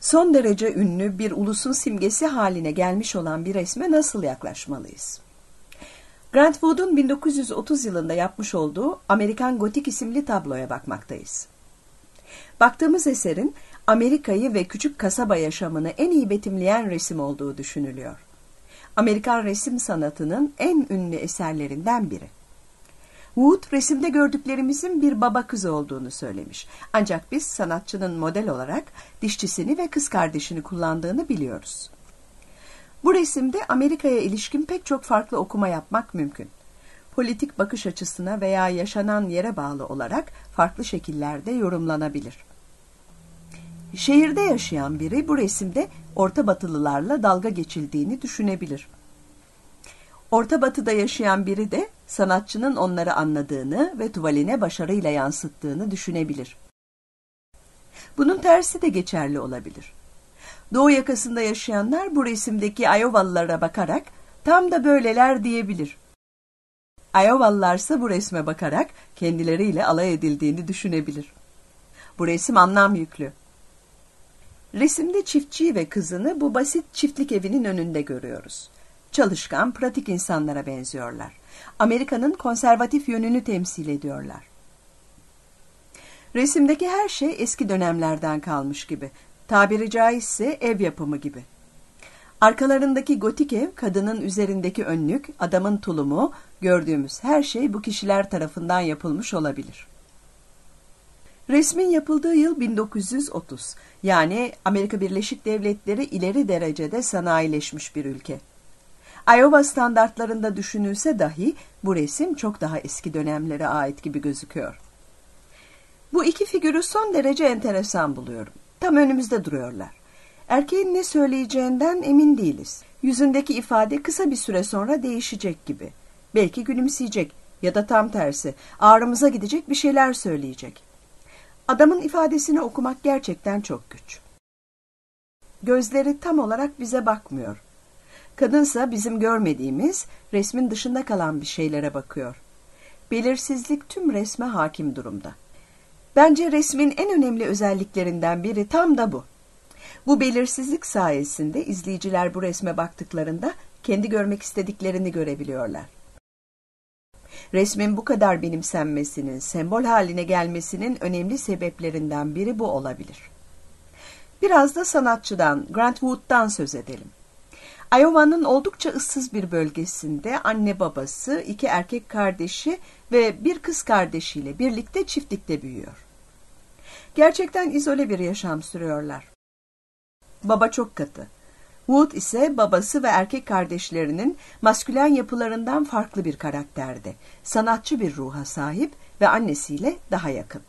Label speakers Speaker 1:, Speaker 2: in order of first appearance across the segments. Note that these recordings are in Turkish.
Speaker 1: Son derece ünlü bir ulusun simgesi haline gelmiş olan bir resme nasıl yaklaşmalıyız? Grant Wood'un 1930 yılında yapmış olduğu Amerikan Gotik isimli tabloya bakmaktayız. Baktığımız eserin Amerika'yı ve küçük kasaba yaşamını en iyi betimleyen resim olduğu düşünülüyor. Amerikan resim sanatının en ünlü eserlerinden biri. Wood, resimde gördüklerimizin bir baba kız olduğunu söylemiş. Ancak biz sanatçının model olarak dişçisini ve kız kardeşini kullandığını biliyoruz. Bu resimde Amerika'ya ilişkin pek çok farklı okuma yapmak mümkün. Politik bakış açısına veya yaşanan yere bağlı olarak farklı şekillerde yorumlanabilir. Şehirde yaşayan biri bu resimde Orta Batılılarla dalga geçildiğini düşünebilir. Orta Batı'da yaşayan biri de sanatçının onları anladığını ve tuvaline başarıyla yansıttığını düşünebilir. Bunun tersi de geçerli olabilir. Doğu yakasında yaşayanlar bu resimdeki Iowalılara bakarak tam da böyleler diyebilir. Iowalılarsa bu resme bakarak kendileriyle alay edildiğini düşünebilir. Bu resim anlam yüklü. Resimde çiftçiyi ve kızını bu basit çiftlik evinin önünde görüyoruz. Çalışkan, pratik insanlara benziyorlar. Amerika'nın konservatif yönünü temsil ediyorlar. Resimdeki her şey eski dönemlerden kalmış gibi. Tabiri caizse ev yapımı gibi. Arkalarındaki gotik ev, kadının üzerindeki önlük, adamın tulumu, gördüğümüz her şey bu kişiler tarafından yapılmış olabilir. Resmin yapıldığı yıl 1930. Yani Amerika Birleşik Devletleri ileri derecede sanayileşmiş bir ülke. Iowa standartlarında düşünülse dahi bu resim çok daha eski dönemlere ait gibi gözüküyor. Bu iki figürü son derece enteresan buluyorum. Tam önümüzde duruyorlar. Erkeğin ne söyleyeceğinden emin değiliz. Yüzündeki ifade kısa bir süre sonra değişecek gibi. Belki gülümseyecek ya da tam tersi ağrımıza gidecek bir şeyler söyleyecek. Adamın ifadesini okumak gerçekten çok güç. Gözleri tam olarak bize bakmıyor. Kadınsa bizim görmediğimiz, resmin dışında kalan bir şeylere bakıyor. Belirsizlik tüm resme hakim durumda. Bence resmin en önemli özelliklerinden biri tam da bu. Bu belirsizlik sayesinde izleyiciler bu resme baktıklarında kendi görmek istediklerini görebiliyorlar. Resmin bu kadar benimsenmesinin, sembol haline gelmesinin önemli sebeplerinden biri bu olabilir. Biraz da sanatçıdan, Grant Wood'dan söz edelim. Iowa'nın oldukça ıssız bir bölgesinde anne babası, iki erkek kardeşi ve bir kız kardeşiyle birlikte çiftlikte büyüyor. Gerçekten izole bir yaşam sürüyorlar. Baba çok katı. Wood ise babası ve erkek kardeşlerinin maskülen yapılarından farklı bir karakterde, sanatçı bir ruha sahip ve annesiyle daha yakın.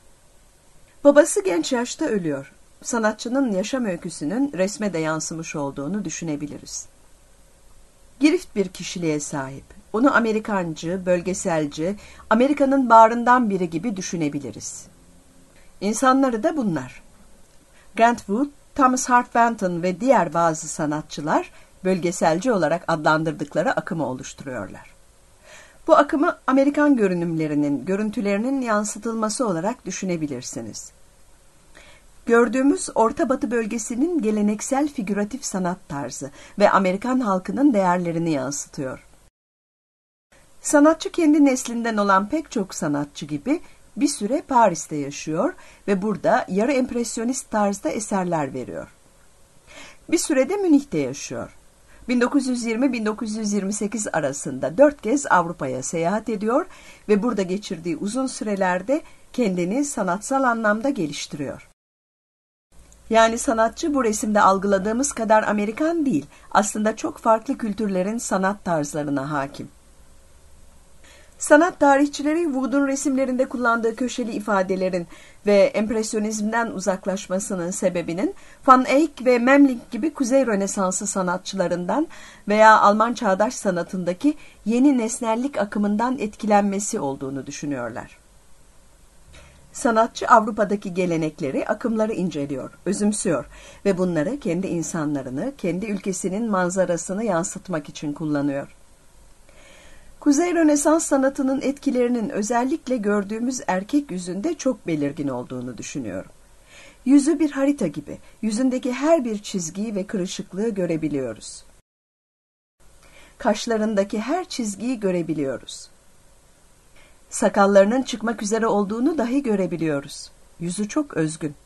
Speaker 1: Babası genç yaşta ölüyor. Sanatçının yaşam öyküsünün resme de yansımış olduğunu düşünebiliriz. Girift bir kişiliğe sahip. Onu Amerikancı, bölgeselci, Amerika'nın bağrından biri gibi düşünebiliriz. İnsanları da bunlar. Grant Wood, Thomas Hart Benton ve diğer bazı sanatçılar bölgeselci olarak adlandırdıkları akımı oluşturuyorlar. Bu akımı Amerikan görüntülerinin yansıtılması olarak düşünebilirsiniz. Gördüğümüz Orta Batı bölgesinin geleneksel figüratif sanat tarzı ve Amerikan halkının değerlerini yansıtıyor. Sanatçı kendi neslinden olan pek çok sanatçı gibi bir süre Paris'te yaşıyor ve burada yarı empresyonist tarzda eserler veriyor. Bir sürede Münih'te yaşıyor. 1920-1928 arasında 4 kez Avrupa'ya seyahat ediyor ve burada geçirdiği uzun sürelerde kendini sanatsal anlamda geliştiriyor. Yani sanatçı bu resimde algıladığımız kadar Amerikan değil, aslında çok farklı kültürlerin sanat tarzlarına hakim. Sanat tarihçileri Wood'un resimlerinde kullandığı köşeli ifadelerin ve empresyonizmden uzaklaşmasının sebebinin Van Eyck ve Memling gibi Kuzey Rönesansı sanatçılarından veya Alman çağdaş sanatındaki yeni nesnellik akımından etkilenmesi olduğunu düşünüyorlar. Sanatçı Avrupa'daki gelenekleri, akımları inceliyor, özümsüyor ve bunları kendi insanlarını, kendi ülkesinin manzarasını yansıtmak için kullanıyor. Kuzey Rönesans sanatının etkilerinin özellikle gördüğümüz erkek yüzünde çok belirgin olduğunu düşünüyorum. Yüzü bir harita gibi, yüzündeki her bir çizgiyi ve kırışıklığı görebiliyoruz. Kaşlarındaki her çizgiyi görebiliyoruz. Sakallarının çıkmak üzere olduğunu dahi görebiliyoruz. Yüzü çok özgün.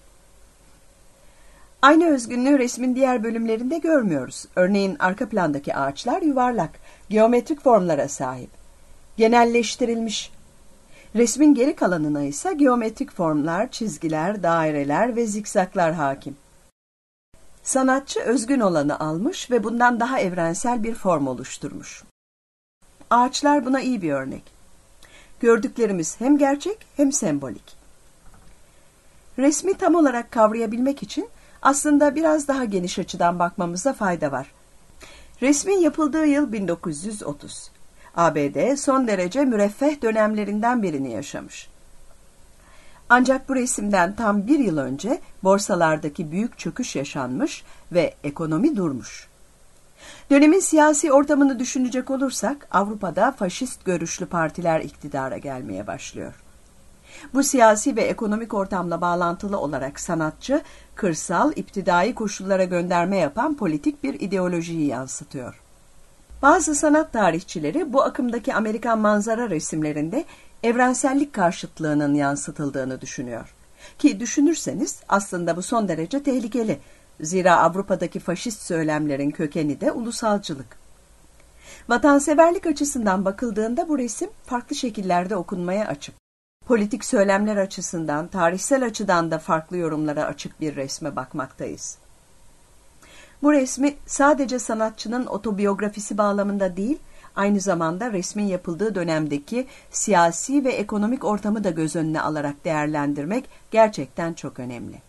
Speaker 1: Aynı özgünlüğü resmin diğer bölümlerinde görmüyoruz. Örneğin arka plandaki ağaçlar yuvarlak, geometrik formlara sahip. Genelleştirilmiş. Resmin geri kalanına ise geometrik formlar, çizgiler, daireler ve zikzaklar hakim. Sanatçı özgün olanı almış ve bundan daha evrensel bir form oluşturmuş. Ağaçlar buna iyi bir örnek. Gördüklerimiz hem gerçek hem sembolik. Resmi tam olarak kavrayabilmek için aslında biraz daha geniş açıdan bakmamıza fayda var. Resmin yapıldığı yıl 1930. ABD son derece müreffeh dönemlerinden birini yaşamış. Ancak bu resimden tam bir yıl önce borsalardaki büyük çöküş yaşanmış ve ekonomi durmuş. Dönemin siyasi ortamını düşünecek olursak Avrupa'da faşist görüşlü partiler iktidara gelmeye başlıyor. Bu siyasi ve ekonomik ortamla bağlantılı olarak sanatçı, kırsal, iptidai koşullara gönderme yapan politik bir ideolojiyi yansıtıyor. Bazı sanat tarihçileri bu akımdaki Amerikan manzara resimlerinde evrensellik karşıtlığının yansıtıldığını düşünüyor. Ki düşünürseniz aslında bu son derece tehlikeli. Zira Avrupa'daki faşist söylemlerin kökeni de ulusalcılık. Vatanseverlik açısından bakıldığında bu resim farklı şekillerde okunmaya açık. Politik söylemler açısından, tarihsel açıdan da farklı yorumlara açık bir resme bakmaktayız. Bu resmi sadece sanatçının otobiyografisi bağlamında değil, aynı zamanda resmin yapıldığı dönemdeki siyasi ve ekonomik ortamı da göz önüne alarak değerlendirmek gerçekten çok önemli.